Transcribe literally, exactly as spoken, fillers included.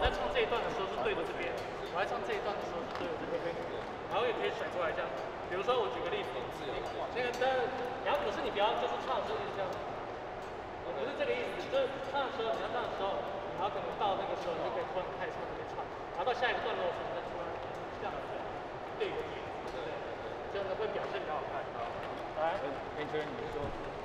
在唱这一段的时候是对着这边，我在唱这一段的时候是对着这边，然后也可以甩出来这样。比如说我举个例子，那个但然后可是你不要就是唱的时候一直这样，不是这个意思，就是唱的时候你要唱的时候，然后可能到那个时候你就可以突然开始唱这边唱，然后到下一个段落的时候再突然这样对着点，对，这样子会表现比较好看。来， 哎，你觉得你说？